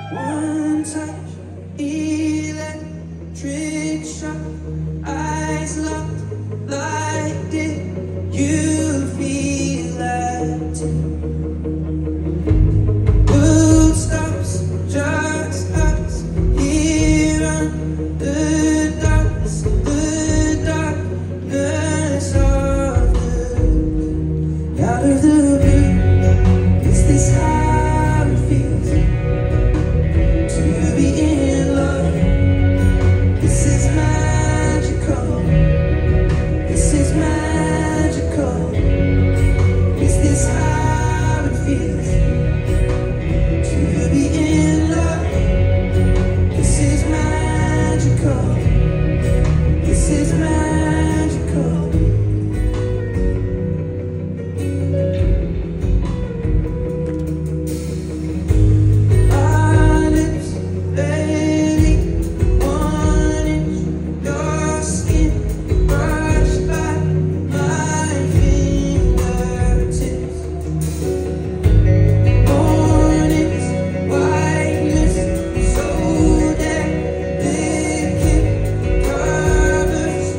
One touch, electric shock, eyes locked. Like did you feel that too? World stops, just us here on the darkness of the out of the blue. Is this how it feels to be in love? This is magical. This is magical. Is this how it feels to be in love? This is magical. This is magical. Our lips barely 1 inch, your skin brushed by my fingertips. Mornings, whiteness, so delicate, covers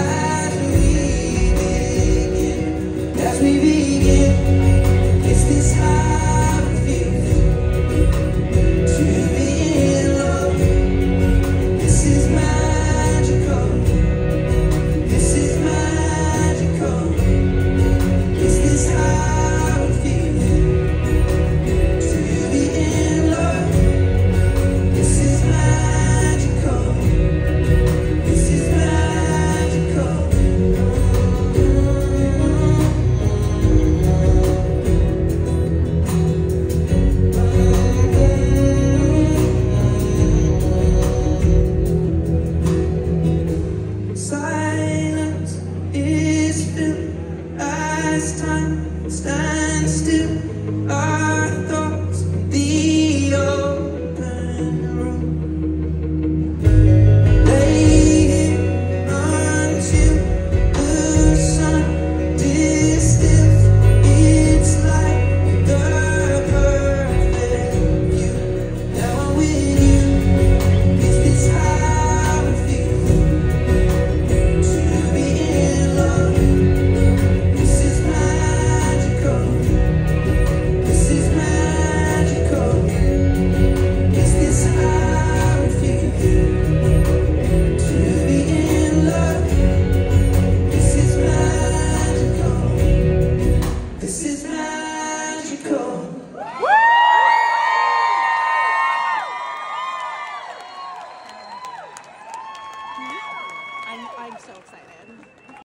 as we begin. Is this how it feels to be in love? This is magical. This is magical. Is this how it feels to be in love? This is magical. This is magical. Silence is filled as time stands still. Our thoughts, the open room. Lay here until the sun distills. It's like the perfect view. Now I'm with you. Is this how it feels to be in love? This is magical. This is magical. Is this how it feels to be in love? This is magical. This is magical. I'm so excited.